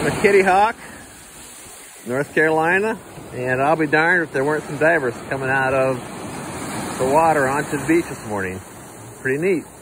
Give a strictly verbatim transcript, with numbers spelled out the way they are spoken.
the Kitty Hawk, North Carolina, and I'll be darned if there weren't some divers coming out of the water onto the beach this morning. Pretty neat.